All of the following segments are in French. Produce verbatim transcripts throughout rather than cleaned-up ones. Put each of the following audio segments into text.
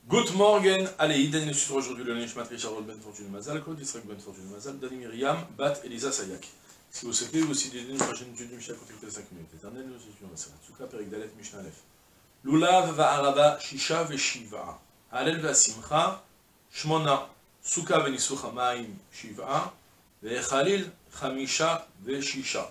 Good morning, allez, Iden nous suit aujourd'hui le Nishmat Richard Ben Fortune Mazal, Claude Israël Ben Fortune Mazal, Dani Myriam, Bat Elisa Sayak. Si vous souhaitez aussi d'aider une prochaine étude du Mishnah contre cinq minutes. Éternel, nous étudions la Serat Souka, Perik Dalet, Mishnah Aleph. Lulav va'arava, Shisha ve'shiva. Halel ve'asimcha, Shmona, Souka ve'nisucha ma'im, Shiva, ve'echalil, Chamisha ve'shisha.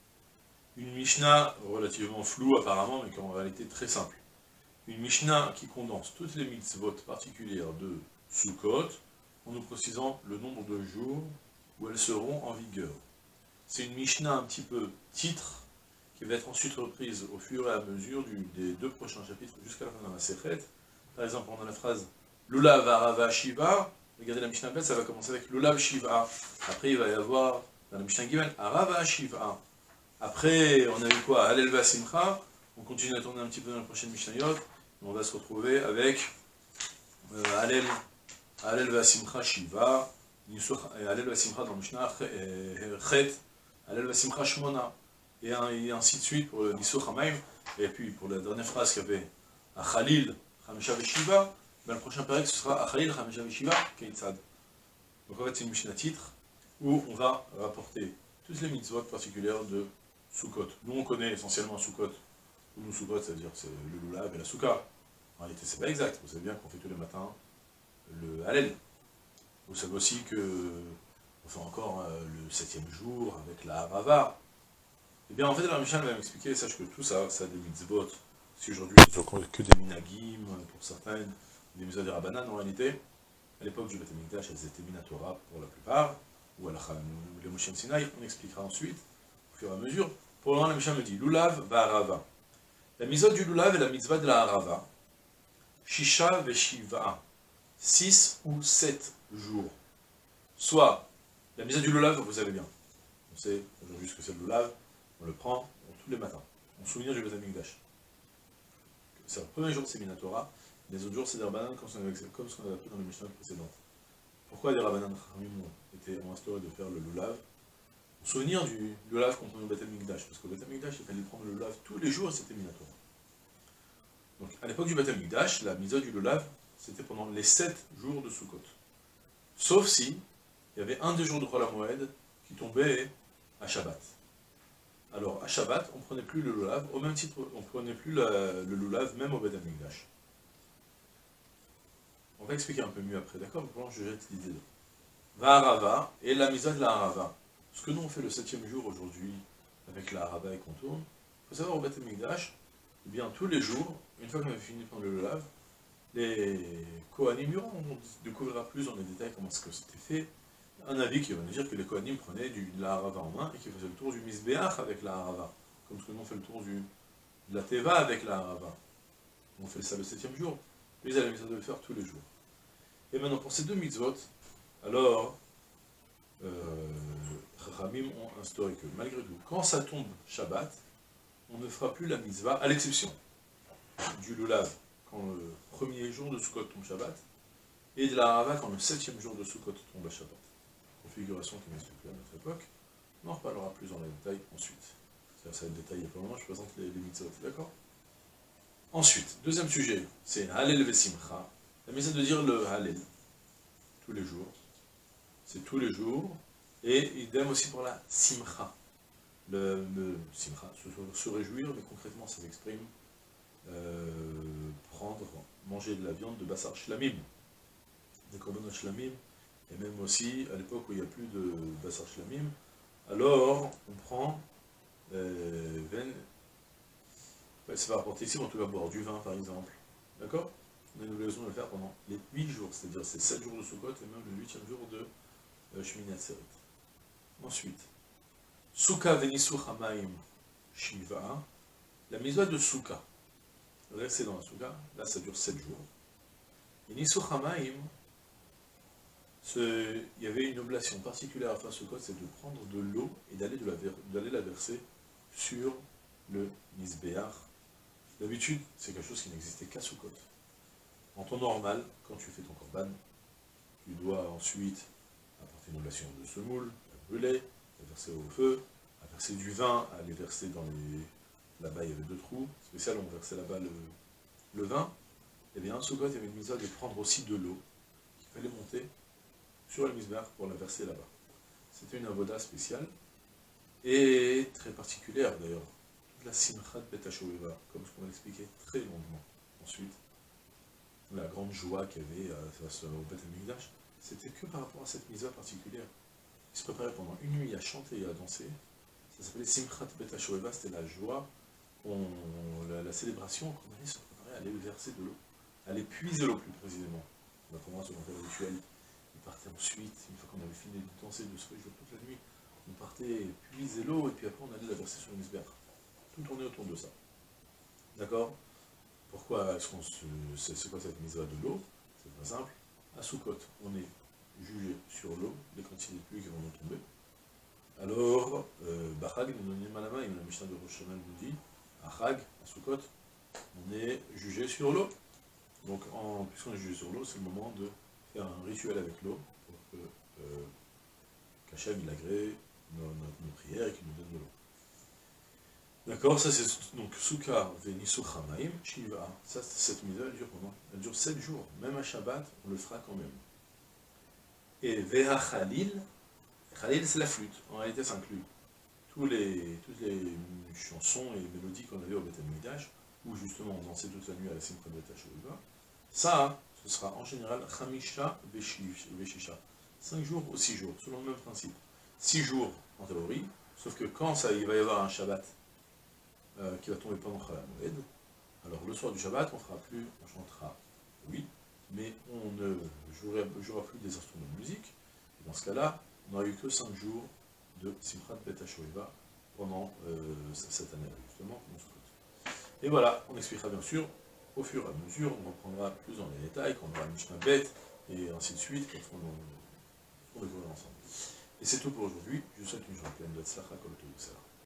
Une Mishnah relativement floue apparemment, mais qui est en réalité très simple. Une Mishnah qui condense toutes les mitzvot particulières de Sukkot, en nous précisant le nombre de jours où elles seront en vigueur. C'est une Mishnah un petit peu titre, qui va être ensuite reprise au fur et à mesure du, des deux prochains chapitres jusqu'à la fin de la Sechet. Par exemple, on a la phrase Lulav Arava Shiva, regardez la Mishnah bête, ça va commencer avec Lulav Shiva. Après, il va y avoir, dans la Mishnah Gimel, Arava Shiva. Après, on a eu quoi? Halel Vasimcha. On continue à tourner un petit peu dans la prochaine Mishnayot. On va se retrouver avec euh, Halel, Halel Vasimcha Shiva, Halel Vasimcha dans Mishnah Chet, Halel Vasimcha Shmona, et, et ainsi de suite pour le Nisuch Hamaim. Et puis pour la dernière phrase qu'il y avait Achalil Chamisha Veshiva, ben le prochain période ce sera Achalil Chamisha Veshiva Keitzad. Donc en fait c'est une Mishnah titre où on va rapporter toutes les mitzvot particulières de Sukkot. Nous on connaît essentiellement Sukkot. Nous, Sukkot, c'est-à-dire c'est le Lulav et la Souka. En réalité, c'est pas exact. Vous savez bien qu'on fait tous les matins le Hallel. Vous savez aussi que on fait encore euh, le septième jour avec la Harava. Eh bien, en fait, la Mishnah va m'expliquer, sache que tout ça, ça a des mitzvot. Si aujourd'hui, c'est encore que des minagim, pour certaines, des mitzvot des Rabbanan, en réalité, à l'époque du Beth Amikdash, elles étaient minatora pour la plupart, ou à la les Moshe Sinaï, on expliquera ensuite, au fur et à mesure. Pour le moment, la Mishnah me dit Lulav va Harava. La mitzvah du Lulav et la mitzvah de la Harava, Shisha veshiva, six ou sept jours. Soit, la mitzvah du Lulav, vous savez bien, on sait aujourd'hui ce que c'est le Lulav, on le prend tous les matins, en souvenir du Beth Amikdash. C'est le premier jour, c'est Minatora, les autres jours, c'est des Rabbanan, comme ce qu'on a appris dans les Mishnah précédentes. Pourquoi les Rabbanan étaient ont instauré de faire le Lulav? Souvenir du Lulav contre le Beth Amikdash, parce qu'au Beth Amikdash, il fallait prendre le Lulav tous les jours et c'était Minatora. Donc, à l'époque du Beth Amikdash, la mitzvah du Lulav, c'était pendant les sept jours de Sukkot. Sauf si, il y avait un des jours de Chol HaMoed qui tombait à Shabbat. Alors, à Shabbat, on ne prenait plus le Lulav, au même titre, on ne prenait plus la, le Lulav, même au Beth Amikdash. On va expliquer un peu mieux après, d'accord? Bon, je jette l'idée de Va'arava et la mitzvah de la Harava. Ce que nous on fait le septième jour aujourd'hui avec la Harava et qu'on tourne, il faut savoir au Beth Amikdash, eh bien tous les jours, une fois qu'on a fini de prendre le Lulav, les Kohanim, on découvrira plus dans les détails comment ce que c'était fait. Un avis qui va nous dire que les Kohanim prenaient du, de la Harava en main et qui faisaient le tour du Mizbeach avec la Harava, comme ce que nous on fait le tour du, de la Teva avec la Harava. On fait ça le septième jour, mais ils avaient besoin de le faire tous les jours. Et maintenant pour ces deux mitzvot, alors, euh, Ramim ont instauré que malgré tout, quand ça tombe Shabbat, on ne fera plus la mitzvah, à l'exception du Lulav, quand le premier jour de Sukkot tombe Shabbat, et de la Harava quand le septième jour de Sukkot tombe à Shabbat. Configuration qui n'existe plus à notre époque, on en reparlera plus dans les détails ensuite. C'est-à-dire ça va être détaillé pour le moment, je présente les, les mitzvot, d'accord? Ensuite, deuxième sujet, c'est Halel Vesimcha, la mitzvah de dire le Halel, tous les jours. C'est tous les jours, et idem aussi pour la simcha. Le, le simcha, se, se réjouir, mais concrètement ça s'exprime euh, prendre, manger de la viande de bassar shlamim, des korbanot shlamim, et même aussi à l'époque où il n'y a plus de bassar shlamim, alors on prend euh, ven, ouais, ça va rapporter ici, on va boire du vin par exemple, d'accord? On a une occasion de le faire pendant les huit jours, c'est-à-dire c'est sept jours de Sukkot et même le huitième jour de Shmini Atzeret. Ensuite, Souka Venisuch Hamaim Shiva, la mitzvah de Souka. Rester dans la Souka, là ça dure sept jours. Et Nisuch Hamaim, il y avait une oblation particulière à faire Sukkot, c'est de prendre de l'eau et d'aller la, la verser sur le Mizbeach. D'habitude, c'est quelque chose qui n'existait qu'à Sukkot. En temps normal, quand tu fais ton korban, tu dois ensuite apporter une oblation de semoule, à brûler, à verser au feu, à verser du vin, à les verser dans les... Là-bas, il y avait deux trous spéciaux, on versait là-bas le, le vin. eh bien, Sukkot, il y avait une mitzvah de prendre aussi de l'eau, qu'il fallait monter sur le misbeh pour la verser là-bas. C'était une avoda spéciale, et très particulière d'ailleurs. Toute la simchat bet HaShoeva, comme ce qu'on va expliquer très longuement ensuite, la grande joie qu'il y avait face au Beth Amikdash, c'était que par rapport à cette mitzvah particulière. Ils se préparaient pendant une nuit à chanter et à danser. Ça s'appelait Simchat Bet HaShoeva, c'était la joie, on, la, la célébration qu'on allait se préparer à aller verser de l'eau, à aller puiser l'eau plus précisément. On va commencer à faire le rituel. Ils partaient ensuite, une fois qu'on avait fini de danser, de se réjouir toute la nuit, on partait puiser l'eau et puis après on allait la verser sur le misbeh. Tout tournait autour de ça. D'accord? Pourquoi est-ce qu'on se... C'est quoi cette mitzvah de l'eau? C'est très simple. À Sukkot, on est jugé sur l'eau, les quantités de pluie qui vont nous tomber. Alors, euh, Bachag, la Mishnah de Rosh Hashanah nous dit, à Chag, à Sukkot, on est jugé sur l'eau. Donc, en, puisqu'on est jugé sur l'eau, c'est le moment de faire un rituel avec l'eau, pour que euh, qu'Hachem il agrée nos, nos, nos prières et qu'il nous donne de l'eau. D'accord, ça c'est donc Sukkar Venisuchamaim, Shiva. Ça, cette mise elle dure pendant, elle dure sept jours. Même à Shabbat, on le fera quand même. Et Veha Khalil, Khalil c'est la flûte. En réalité, ça inclut tous les, toutes les chansons et mélodies qu'on avait au Beth Amikdash, où justement on dansait toute la nuit à la Simcha Bet HaShoeva. Ça, ce sera en général Chamisha Veshisha. cinq jours ou six jours, selon le même principe. six jours en théorie, sauf que quand ça, il va y avoir un Shabbat, Euh, qui va tomber pendant Chol HaMoed. Alors le soir du Shabbat, on fera plus, on chantera, oui, mais on ne jouera, jouera plus des instruments de musique. Et dans ce cas-là, on n'aura eu que cinq jours de Simchat Bet HaShoeva pendant euh, cette année-là, justement, pendant ce côté. Et voilà, on expliquera bien sûr, au fur et à mesure, on reprendra plus dans les détails, quand on aura le Mishnah Bet, et ainsi de suite, quand on, on découvre ensemble. Et c'est tout pour aujourd'hui, je vous souhaite une journée pleine de tzlacha kol tov.